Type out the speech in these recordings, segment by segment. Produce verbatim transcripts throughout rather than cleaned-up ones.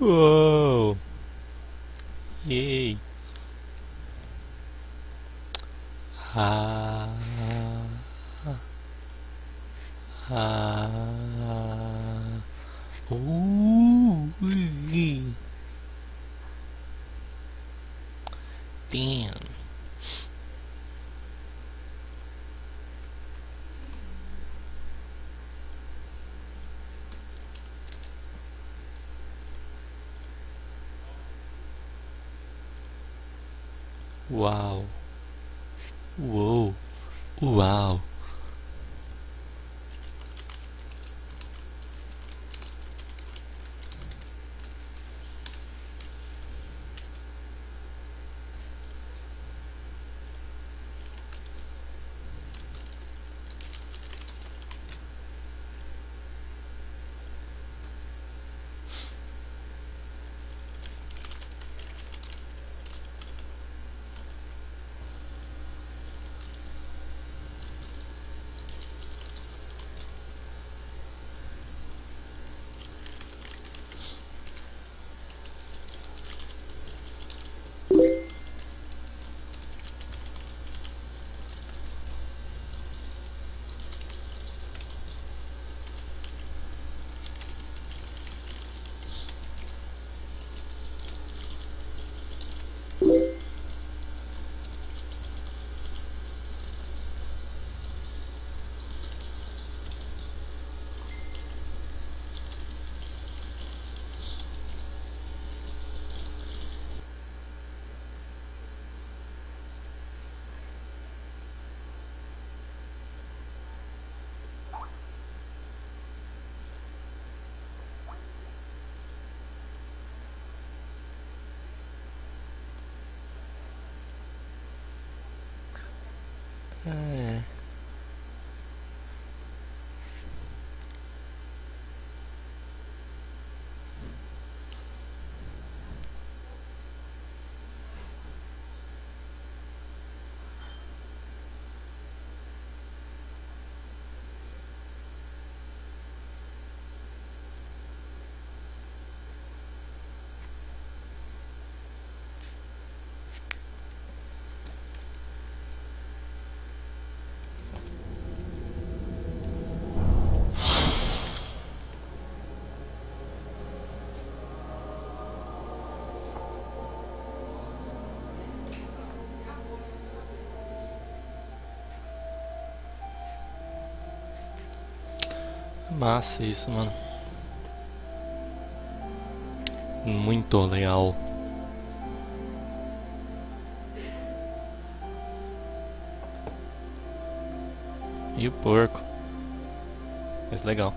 Uou! Yay! Ah! Ah! Uh! Ui. Damn! Uau! Uou! Uau! É. Massa isso, mano. Muito legal. E o porco. Mas legal.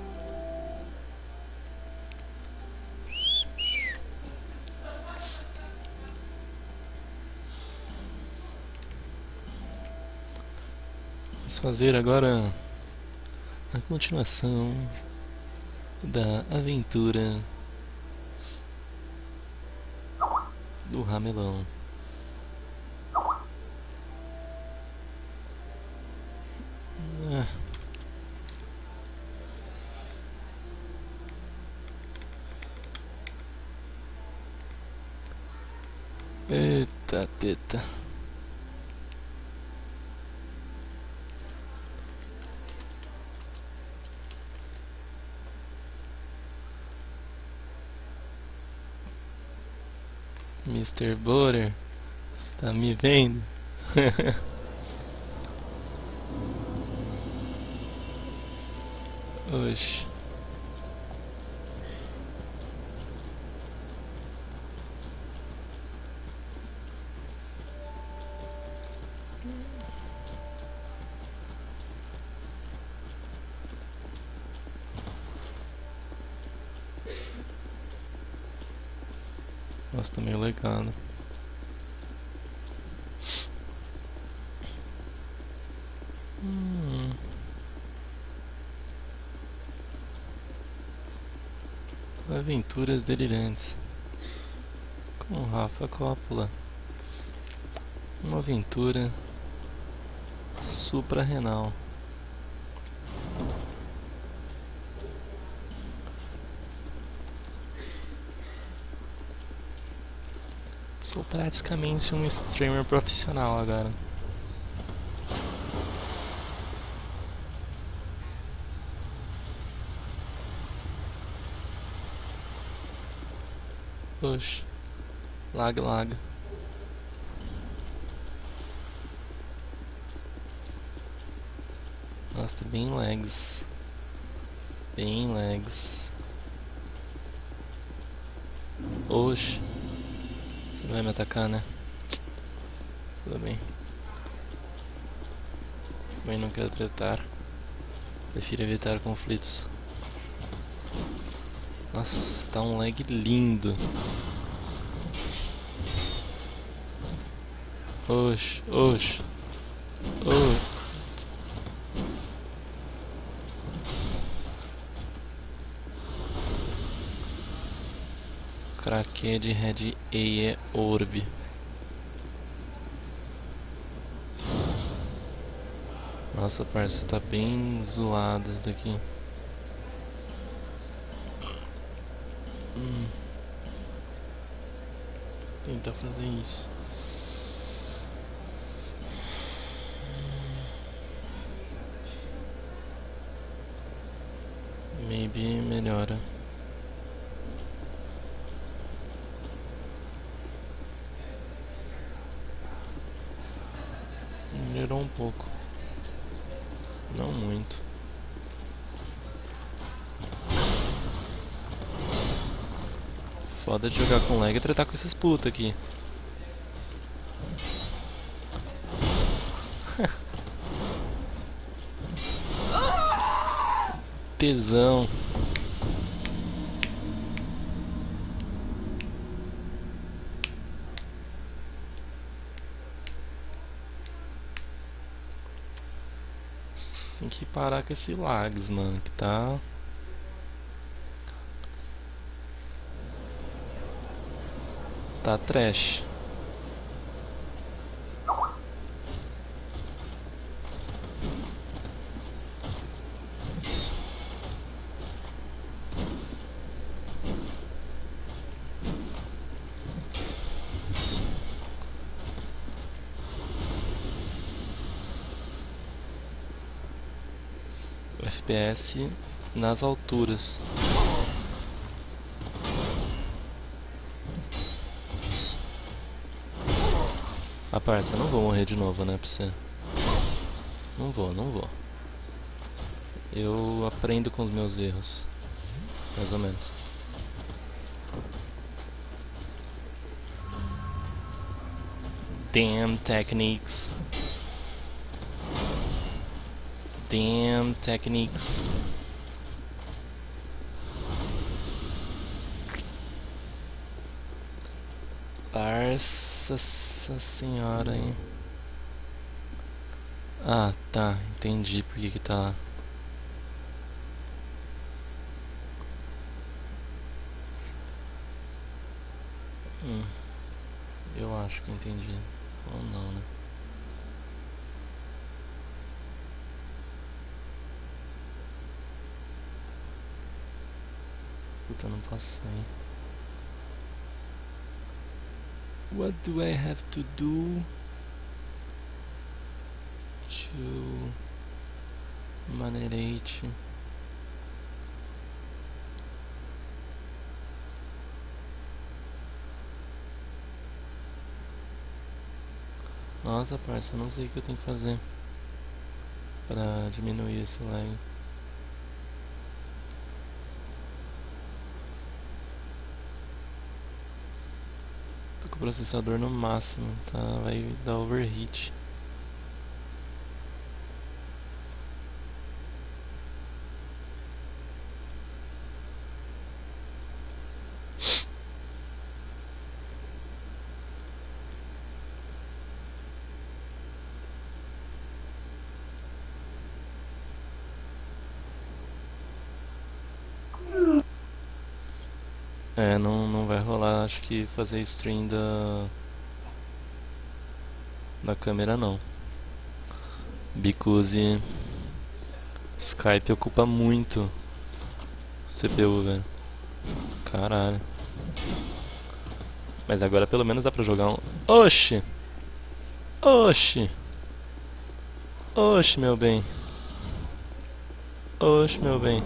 Vamos fazer agora a continuação da aventura do Ramelão. Ah. Eita teta. mister Butter, está me vendo? Oxe. Nossa, tá meio legal, né? Hum. Aventuras delirantes com Rafa Coppola. Uma aventura suprarrenal. Sou praticamente um streamer profissional agora. Oxe, lag, lag. Nossa, tá bem lags. Bem lags. Oxe. Você não vai me atacar, né? Tudo bem. Também não quero tretar. Prefiro evitar conflitos. Nossa, tá um lag lindo. Oxe, oxe. Oxe. Cracked Red Eye Orb. Nossa, parça, tá bem zoado isso daqui. Hum. Tentar fazer isso. Maybe melhora. Melhorou um pouco. Não muito. Foda de jogar com lag é tratar com esses putos aqui. Tesão. Tem que parar com esse lags, mano, que tá... Tá trash. F P S nas alturas. Ah, parça, eu não vou morrer de novo, né, pra você. Não vou, não vou. Eu aprendo com os meus erros. Mais ou menos. Damn techniques. Damn techniques. Parça senhora, hein. Ah, tá. Entendi por que que tá lá. Hum. Eu acho que entendi. Ou não, né? Puta, não passei. What do I have to do to manerate? Nossa, parça, eu não sei o que eu tenho que fazer pra diminuir esse lag. Tô com o processador no máximo, tá? Vai dar overheat. É, não, não vai rolar, acho que fazer stream da da câmera não. Because Skype ocupa muito C P U, velho. Caralho. Mas agora pelo menos dá pra jogar um... Oxi! Oxi! Oxi, meu bem. Oxi, meu bem.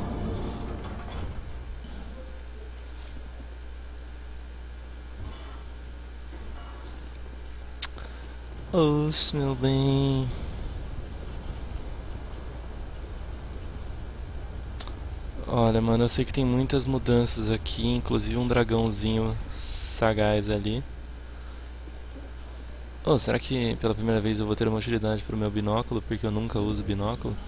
Oxi, meu bem. Olha, mano, eu sei que tem muitas mudanças aqui, inclusive um dragãozinho sagaz ali. Oh, será que pela primeira vez eu vou ter uma utilidade para o meu binóculo, porque eu nunca uso binóculo?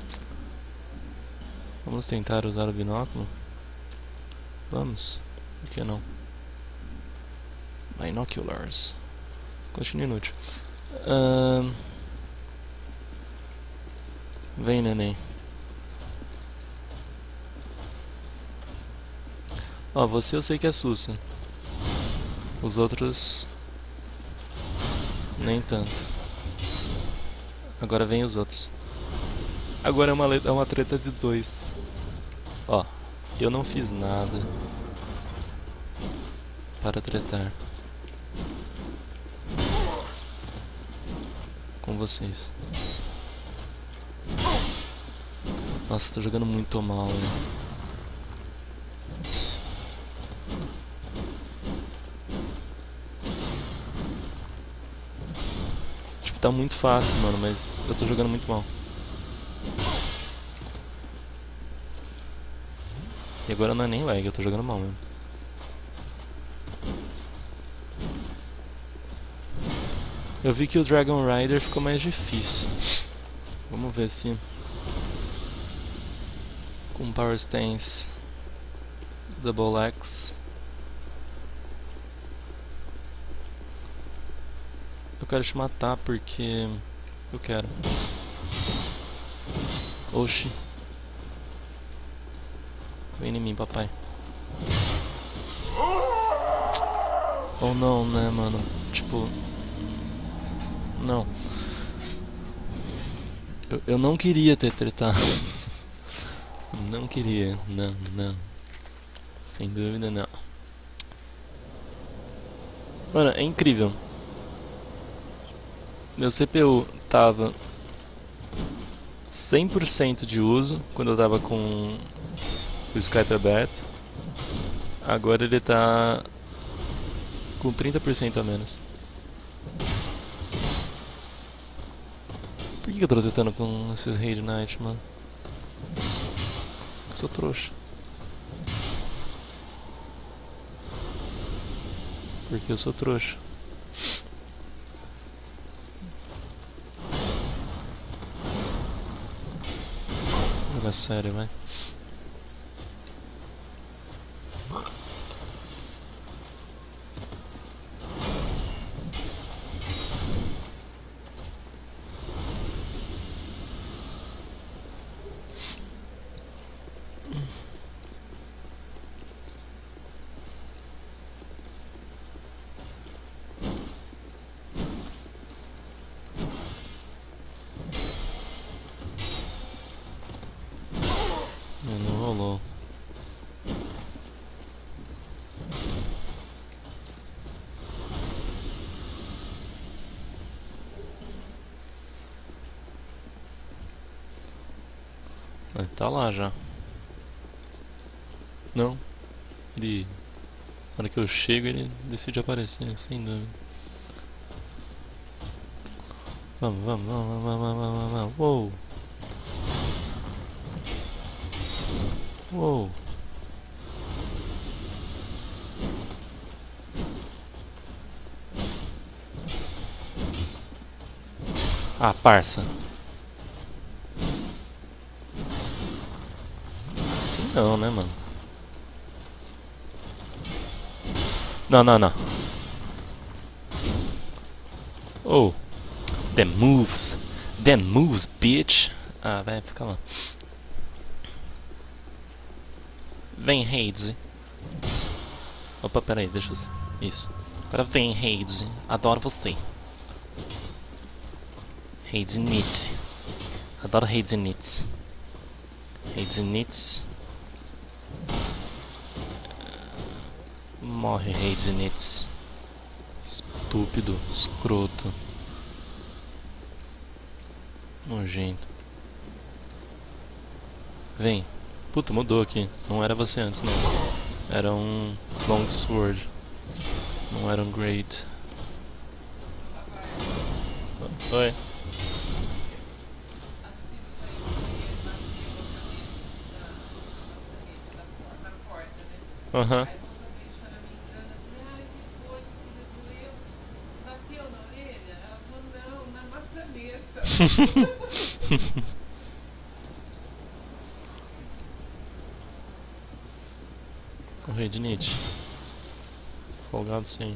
Vamos tentar usar o binóculo? Vamos. Por que não? Binoculars. Continua inútil. Uh... Vem, neném. Ó, oh, você eu sei que é sussa. Os outros... nem tanto. Agora vem os outros. Agora é uma, é uma treta de dois. Ó, eu não fiz nada para tretar com vocês. Nossa, tô jogando muito mal, né? Tipo, tá muito fácil, mano, mas eu tô jogando muito mal. E agora não é nem lag, eu tô jogando mal mesmo. Eu vi que o Dragon Rider ficou mais difícil. Vamos ver se... com Power Stance Double X eu quero te matar porque eu quero. Oxi. Vem em mim, papai. Ou não, né, mano? Tipo... Não. Eu, eu não queria ter tretado. Não queria. Não, não. Sem dúvida, não. Mano, é incrível. Meu C P U tava cem por cento de uso quando eu tava com o Skype aberto. Agora ele tá com trinta por cento a menos. Por que eu tô tentando com esses Raid Knight, mano? Eu sou trouxa. Porque eu sou trouxa. Joga sério, vai. Não rolou. Ele tá lá já. Não. De... Na hora que eu chego ele decide aparecer, sem dúvida. Vamos, vamos, vamos, vamos, vamos, vamos, vamos. Uou. Uou. Ah, parça. Assim não, né, mano? Não, não, não. Oh. Them moves. Them moves, bitch. Ah, vai, fica lá. Vem, Hades. Opa, pera aí, deixa eu... Isso. Agora vem, Hades. Adoro você. Hades Nits. Adoro Hades Nits. Hades Nits. Morre, Hades Nits. Estúpido, escroto. Nojento. Vem. Puta, mudou aqui. Não era você antes, não. Era um Longsword. Não era um Great. Oi. Aham. Uhum. O rei de Nietzsche. Folgado sim.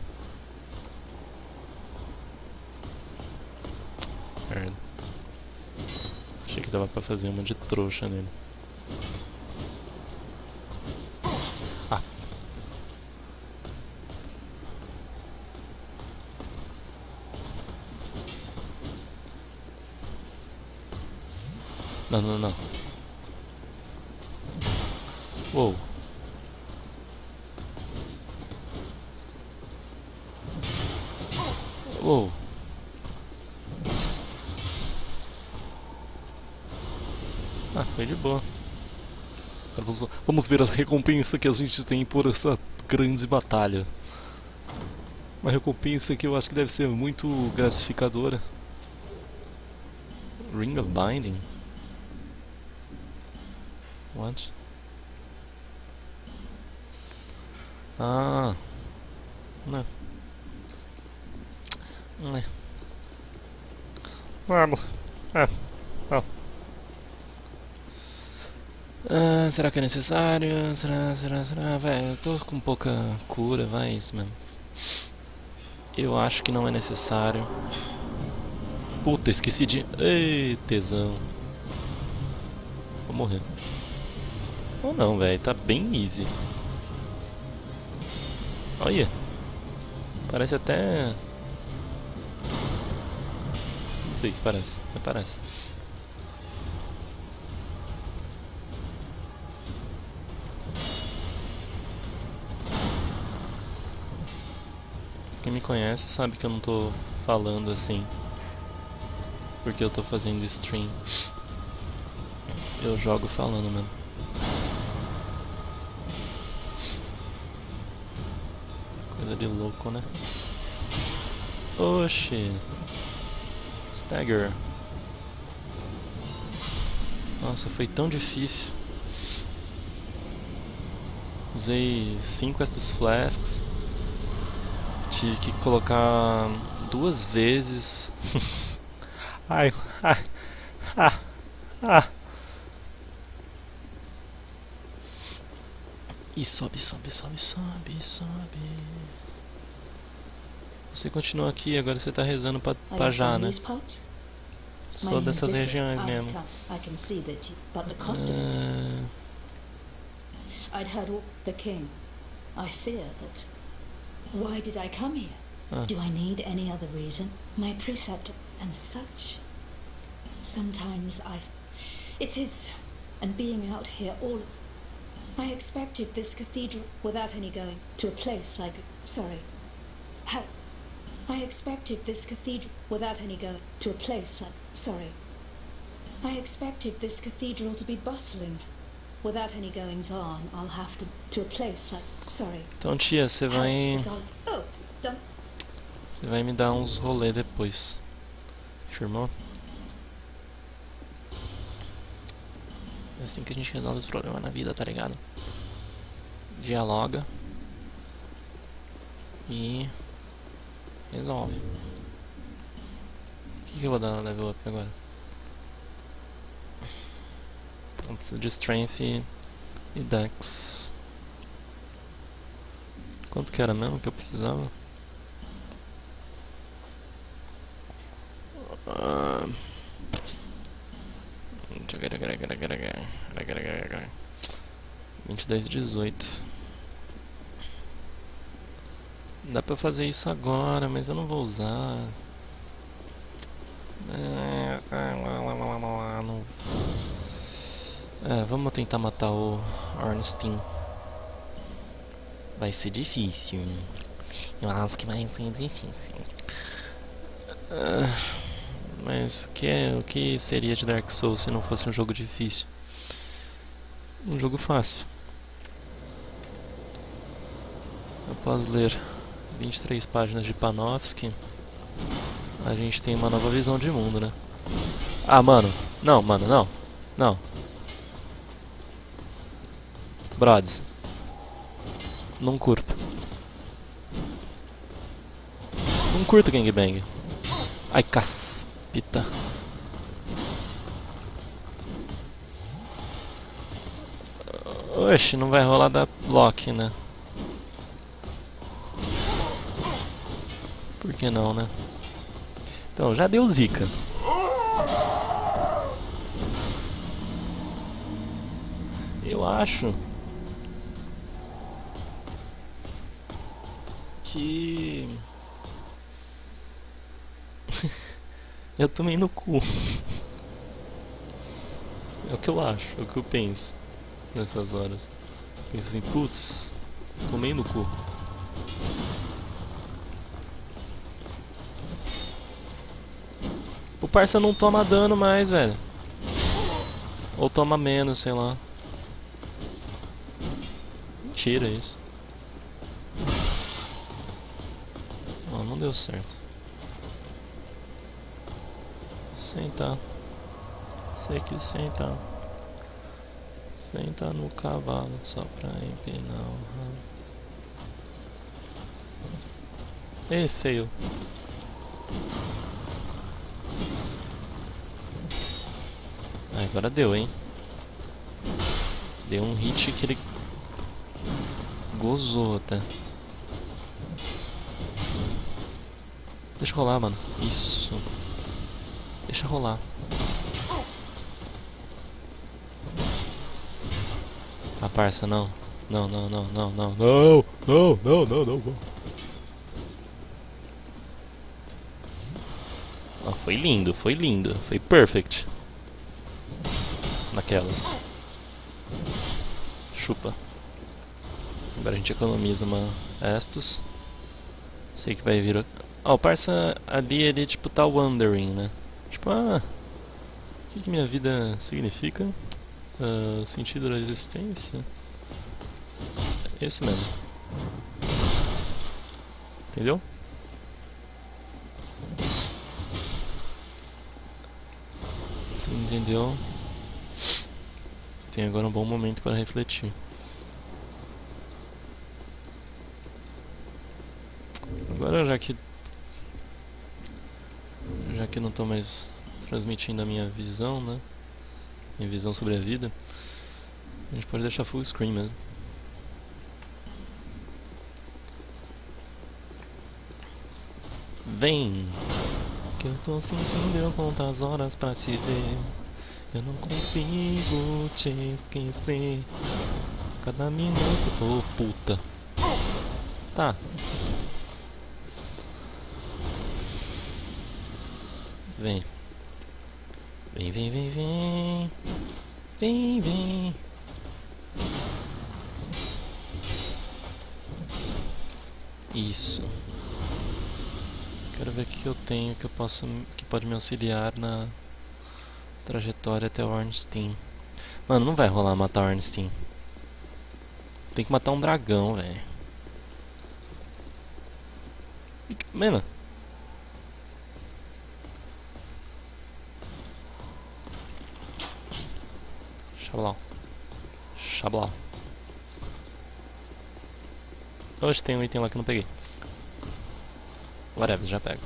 Merda. Achei que dava pra fazer uma de trouxa nele. Ah. Não, não, não. Uou. Uou. Ah, foi de boa. Vamos ver a recompensa que a gente tem por essa grande batalha. Uma recompensa que eu acho que deve ser muito gratificadora. Ring of Binding? What? Ah. Não. Não. Vamos. Ah. Oh. Ah, será que é necessário? Será, será, será? Véi, eu tô com pouca cura, vai, isso mesmo. Eu acho que não é necessário. Puta, esqueci de... Ei, tesão. Vou morrer. Ou não, velho, tá bem easy. Olha. Parece até... Não sei o que parece, mas parece. Quem me conhece sabe que eu não tô falando assim porque eu tô fazendo stream. Eu jogo falando mesmo. Coisa de louco, né? Oxi. Stagger. Nossa, foi tão difícil. Usei cinco Estus Flasks. Tive que colocar duas vezes. Ai, ai, ah, ah. E sobe, sobe, sobe, sobe, sobe. Você continua aqui, agora você tá rezando pra, pra já, né? Só dessas regiões mesmo. Uh... I'd heard all the king. I fear that. Why did I come here? Ah. Do I need any other reason? My preceptor and such. Sometimes I've. It is. And being out here all. I expected this cathedral without any going to a place I could. Sorry. How. I expected this cathedral without any going to a place I. Sorry. I expected this cathedral to be bustling. Without any goings on, I'll have to to a place I. Sorry. Então, tia, você vai. Oh, done. Você vai me dar uns rolê depois. Firmou? É assim que a gente resolve os problemas na vida, tá ligado? Dialoga. E. Resolve. O que, que eu vou dar no level up agora? Eu preciso de Strength e Dex. Quanto que era mesmo que eu precisava? Uh... vinte e dois e dezoito. Dá pra fazer isso agora, mas eu não vou usar. Não... É, vamos tentar matar o Ornstein. Vai ser difícil. Eu acho que vai ser difícil. Ah, mas o que, é, o que seria de Dark Souls se não fosse um jogo difícil? Um jogo fácil. Após ler vinte e três páginas de Panofsky, a gente tem uma nova visão de mundo, né? Ah, mano. Não, mano, não. Não. Brods. Não curto. Não curto gangbang. Ai, caspita. Oxe, não vai rolar da block, né? Por que não, né? Então, já deu zica. Eu acho que eu tomei no cu. É o que eu acho, é o que eu penso nessas horas. Penso assim, putz, tomei no cu. O parça não toma dano mais, velho. Ou toma menos, sei lá. Mentira isso. Oh, não deu certo. Senta. Sei que senta. Senta no cavalo só pra empinar o rabo. Ei, feio. Ah, agora deu, hein? Deu um hit que ele gozou até. Deixa rolar, mano. Isso. Deixa rolar. Ah, parça, não. Não, não, não, não, não. Não, não, não, não, não, não. Oh, foi lindo, foi lindo. Foi perfect. Naquelas. Chupa. Agora a gente economiza uma Estus. Sei que vai vir... Ó, oh, o parça ali, ele tipo tá wondering, né? Tipo, ah... O que, que minha vida significa? Uh, sentido da existência? Esse mesmo. Entendeu? Você entendeu? Tem agora um bom momento para refletir. Agora, já que já que não estou mais transmitindo a minha visão, né? Minha visão sobre a vida, a gente pode deixar full screen mesmo. Vem! Que eu tô sentindo, eu conto as horas pra te ver. Eu não consigo te esquecer. Cada minuto... Oh, puta. Tá. Vem. Vem, vem, vem, vem. Vem, vem. Isso. Quero ver o que eu tenho que eu posso, que pode me auxiliar na trajetória até o Ornstein. Mano, não vai rolar matar o Ornstein. Tem que matar um dragão, velho. Mano. Xablau. Xablau. Hoje tem um item lá que eu não peguei. Whatever, já pego.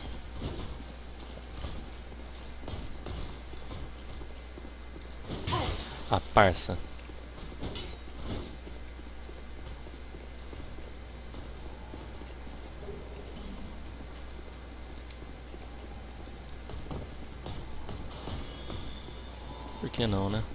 A parça. Por que não, né?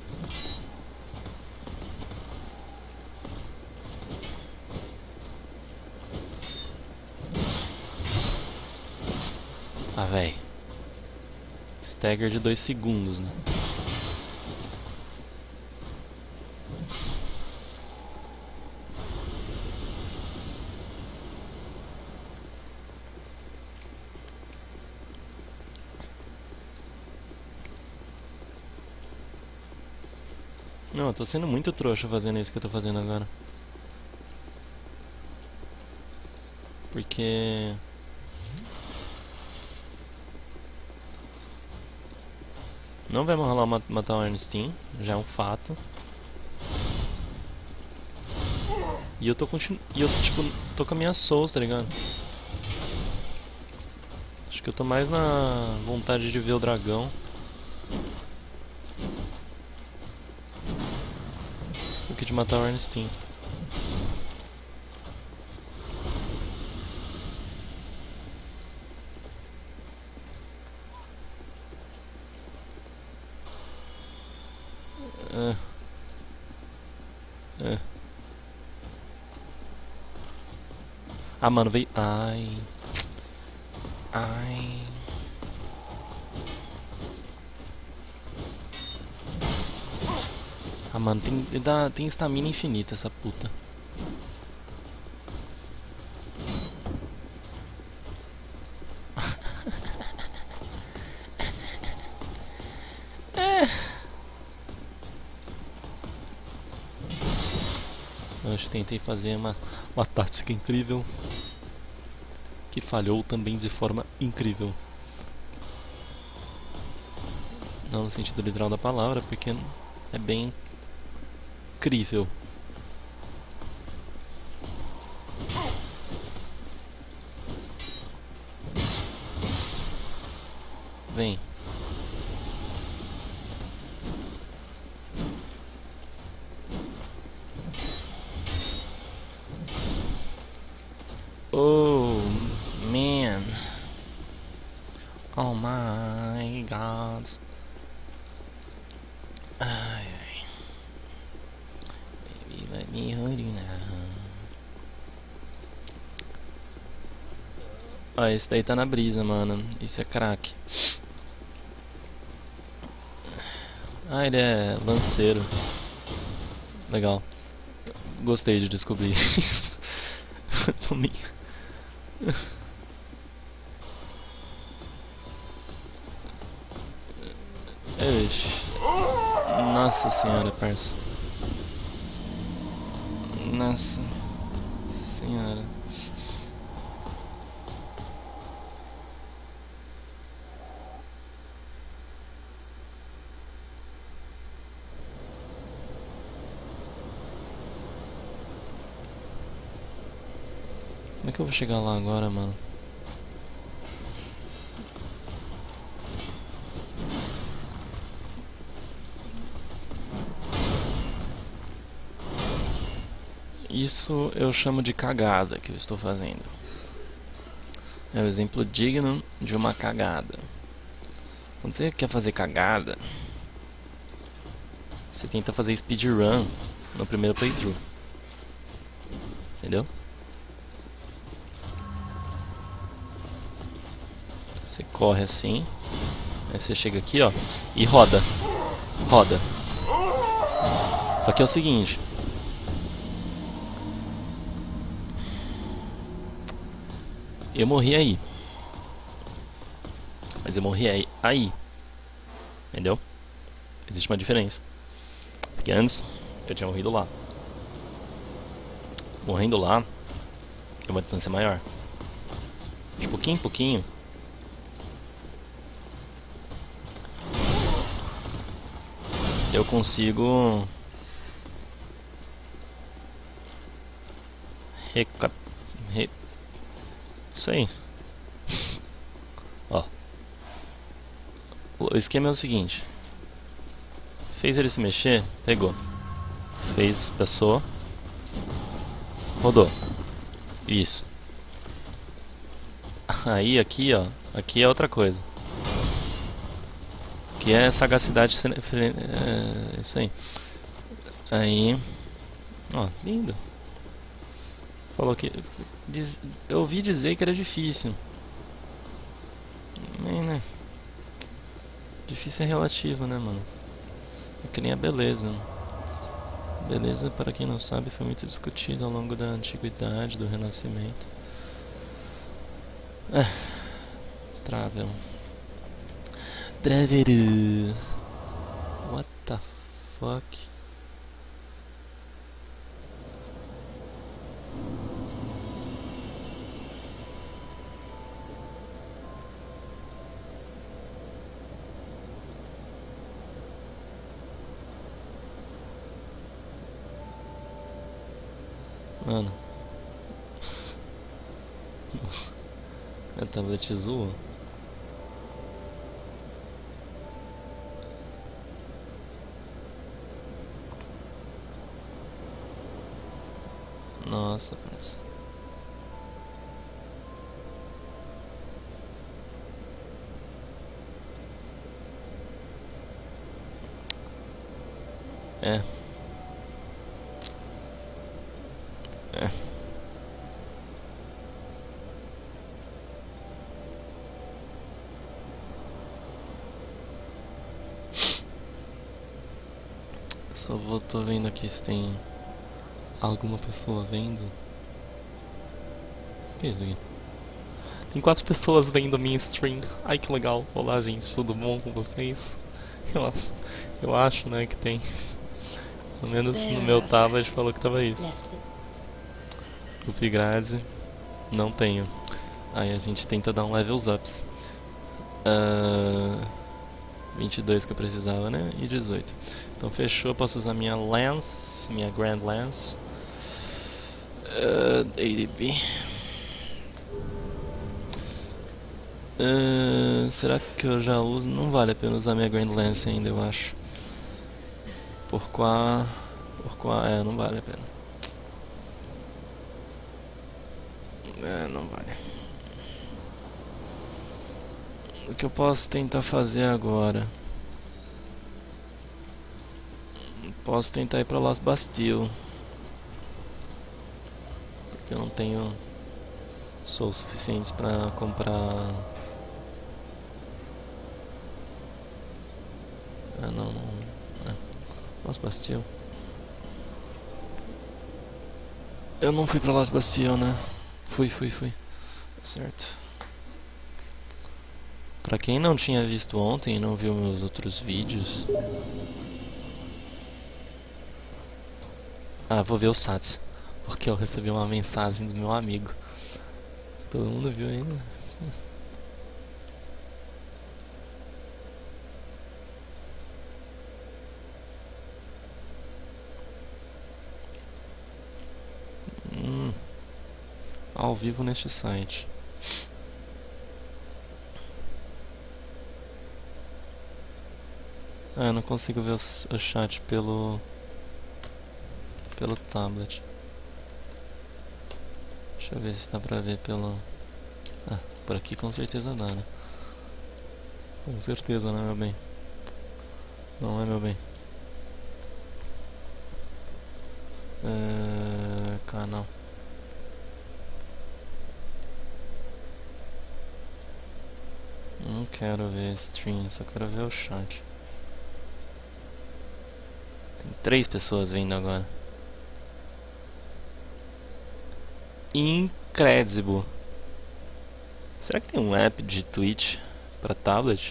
Ah, véi. Stagger de dois segundos, né? Não, eu tô sendo muito trouxa fazendo isso que eu tô fazendo agora. Porque... não vai rolar matar o Ernestine, já é um fato. E eu tô continu... e eu tipo, tô com a minha souls, tá ligado? Acho que eu tô mais na vontade de ver o dragão do que de matar o Ernestine. É. É. Ah, mano, veio... ai... ai... ah, mano, tem, tem estamina infinita essa puta. Eu tentei fazer uma, uma tática incrível que falhou também de forma incrível. Não no sentido literal da palavra, porque é bem incrível. Vem. Oh, man. Oh my god. Ai, ai. Baby, let me hold you now. Ah, esse daí tá na brisa, mano. Isso é crack. Ah, ele é lanceiro. Legal. Gostei de descobrir isso. Tô me... Ixi. Nossa senhora, parça. Nossa senhora. Como é que eu vou chegar lá agora, mano? Isso eu chamo de cagada que eu estou fazendo. É o exemplo digno de uma cagada. Quando você quer fazer cagada, você tenta fazer speedrun no primeiro playthrough. Entendeu? Você corre assim, aí você chega aqui, ó, e roda. Roda. Só que é o seguinte. Eu morri aí. Mas eu morri aí. aí. Entendeu? Existe uma diferença. Porque antes eu tinha morrido lá. Morrendo lá é uma distância maior. De pouquinho em pouquinho. Eu consigo Recap... Re... Isso aí. Ó. O esquema é o seguinte. Fez ele se mexer, pegou. Fez, passou. Rodou. Isso. Aí, aqui, ó. Aqui é outra coisa. Que é sagacidade. É, isso aí. Aí. Ó, lindo. Falou que. Diz, eu ouvi dizer que era difícil. Nem, né? Difícil é relativo, né, mano? É que nem a beleza. Beleza, para quem não sabe, foi muito discutido ao longo da antiguidade, do renascimento. É. Travel. Traveru. What the fuck? Mano. A tablet zoa. Nossa, parece. É. É. Só vou, tô vendo aqui se tem alguma pessoa vendo. O que é isso aqui? Tem quatro pessoas vendo a minha stream. Ai que legal. Olá gente, tudo bom com vocês? Eu acho, eu acho né, que tem. Pelo menos no meu tablet falou que tava isso. Upgrade, não tenho. Aí a gente tenta dar um levels ups. Uh, vinte e dois que eu precisava, né? E dezoito. Então fechou, posso usar minha Lance, minha Grand Lance. Uh, A D B. Uh, será que eu já uso? Não vale a pena usar minha Grand Lance ainda, eu acho. Por qua... Por qua... É, não vale a pena. É, não vale. O que eu posso tentar fazer agora? Posso tentar ir pra Las Bastille. Porque eu não tenho souls suficientes pra comprar... Ah, não, não... É. Las Bastille. Eu não fui pra Las Bastille, né? Fui, fui, fui. Certo. Pra quem não tinha visto ontem e não viu meus outros vídeos... Ah, vou ver o Sats. Porque eu recebi uma mensagem do meu amigo. Todo mundo viu ainda? Hum, ao vivo neste site. Ah, eu não consigo ver o, o chat pelo... Pelo tablet. Deixa eu ver se dá pra ver pelo... Ah, por aqui com certeza dá, né? Com certeza, né, meu bem? Não é, meu bem? É... Canal. Não quero ver stream, só quero ver o chat. Tem três pessoas vendo agora. Incredible. Será que tem um app de Twitch pra tablet?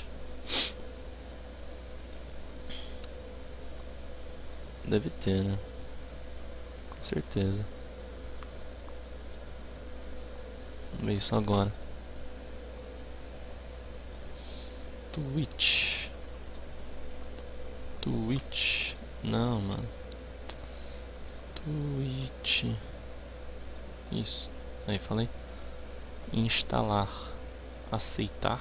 Deve ter, né? Com certeza. Vamos ver isso agora. Twitch. Twitch. Não, mano. Twitch. Isso. Aí, falei. Instalar. Aceitar.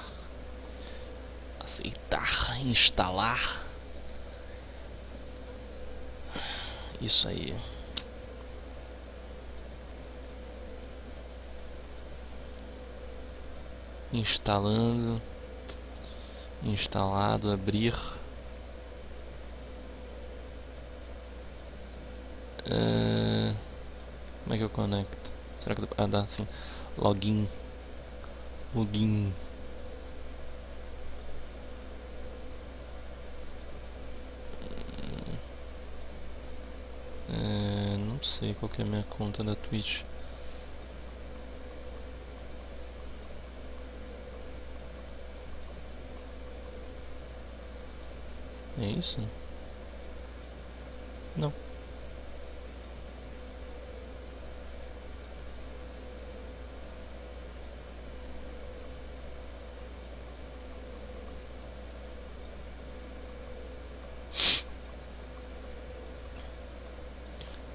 Aceitar. Instalar. Isso aí. Instalando. Instalado. Abrir. Uh, como é que eu conecto? Será que dá? Ah, dá sim. Login. Login. Uh, não sei qual que é a minha conta da Twitch. É isso? Não.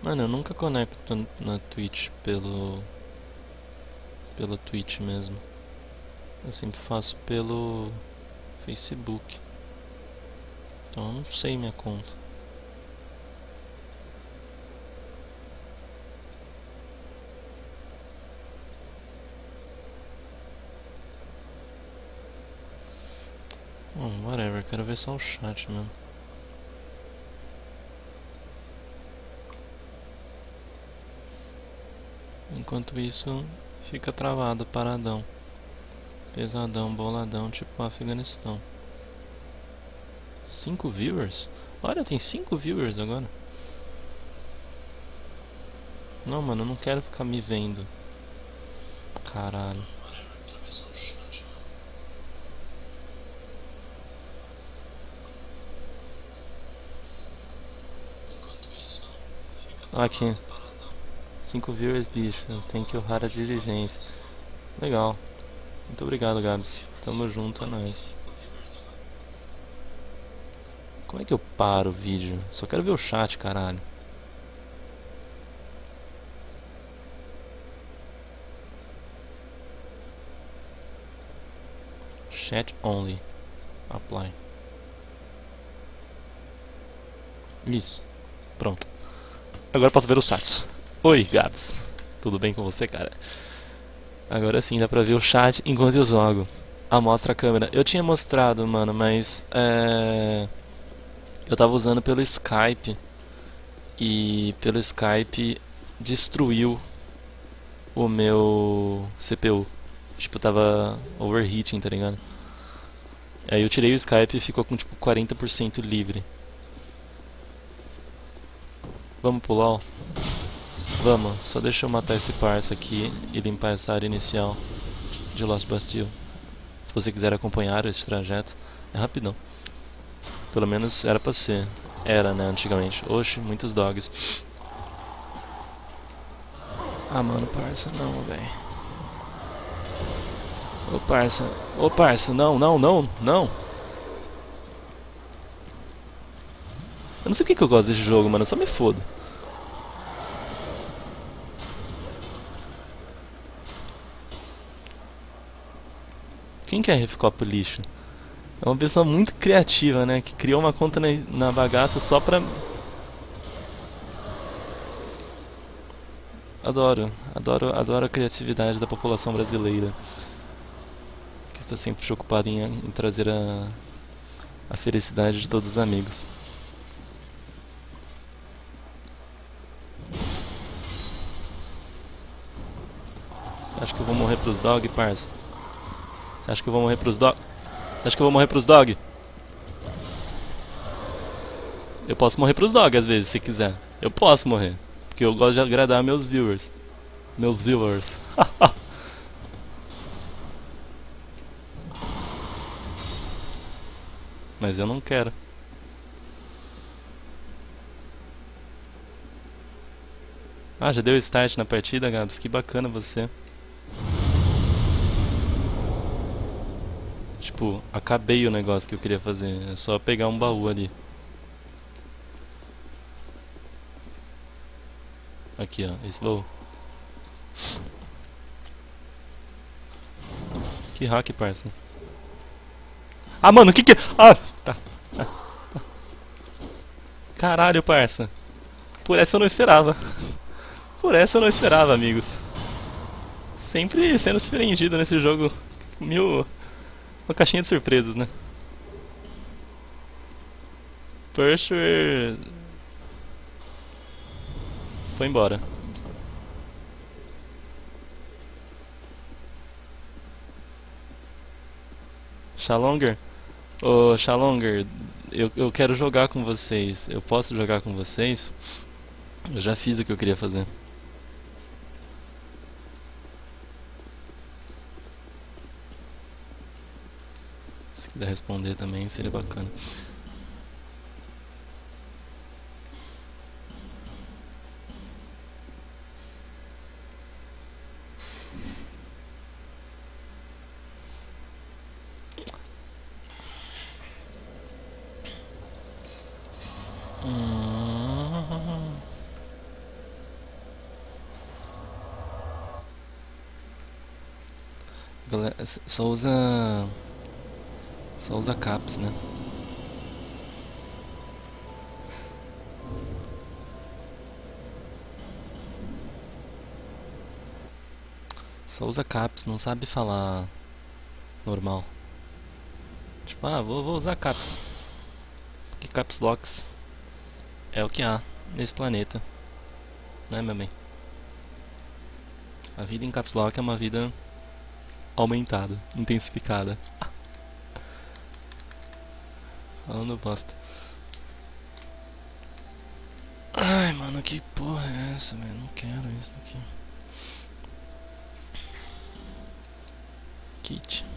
Mano, eu nunca conecto na Twitch pelo... pela Twitch mesmo. Eu sempre faço pelo Facebook. Então eu não sei minha conta. Bom, whatever, quero ver só o chat mesmo. Enquanto isso, fica travado, paradão. Pesadão, boladão, tipo Afeganistão. Cinco viewers? Olha, tem cinco viewers agora. Não, mano, eu não quero ficar me vendo. Caralho. Aqui. Cinco viewers, bicho. Tem que honrar a diligência. Legal. Muito obrigado, Gabs. Tamo junto, é nóis. Como é que eu paro o vídeo? Só quero ver o chat, caralho. Chat only. Apply. Isso. Pronto. Agora posso ver os chats. Oi, Gabs. Tudo bem com você, cara? Agora sim, dá pra ver o chat enquanto eu jogo. Ah, mostra a câmera. Eu tinha mostrado, mano, mas... É... Eu tava usando pelo Skype. E pelo Skype destruiu o meu C P U. Tipo, tava overheating, tá ligado? Aí eu tirei o Skype e ficou com tipo quarenta por cento livre. Vamos pro LoL? Vamos, só deixa eu matar esse parça aqui e limpar essa área inicial de Lost Bastille. Se você quiser acompanhar esse trajeto, é rapidão. Pelo menos era pra ser. Era, né, antigamente. Oxe, muitos dogs. Ah, mano, parça, não, velho. Ô, parça. Ô, parça, não, não, não, não. Eu não sei porque que eu gosto desse jogo, mano, eu só me fodo. Quem que é Refcopo lixo? É uma pessoa muito criativa, né? Que criou uma conta na, na bagaça só pra... Adoro, adoro, adoro a criatividade da população brasileira. Que está sempre preocupada em, em trazer a, a felicidade de todos os amigos. Você acha que eu vou morrer pros dog, parça? Você acha que eu vou morrer pros dog? Você acha que eu vou morrer pros dog? Eu posso morrer pros dog às vezes, se quiser. Eu posso morrer. Porque eu gosto de agradar meus viewers. Meus viewers. Mas eu não quero. Ah, já deu start na partida, Gabs? Que bacana você. Tipo, acabei o negócio que eu queria fazer. É só pegar um baú ali. Aqui, ó, esse baú. Que hack, parça. Ah, mano, que que... Ah, tá. Ah, tá. Caralho, parça. Por essa eu não esperava. Por essa eu não esperava, amigos. Sempre sendo surpreendido nesse jogo. Mil... Uma caixinha de surpresas, né? Purser... Foi embora. Shallonger? Ô, Shallonger, eu, eu quero jogar com vocês. Eu posso jogar com vocês? Eu já fiz o que eu queria fazer. Se quiser responder também, seria bacana. Hum... le- só usa. Só usa caps, né? Só usa caps, não sabe falar normal. Tipo, ah, vou, vou usar caps. Porque caps locks é o que há nesse planeta. Né, meu bem? A vida em caps lock é uma vida aumentada, intensificada. Falando bosta. Ai, mano, que porra é essa, velho? Não quero isso daqui. Kit.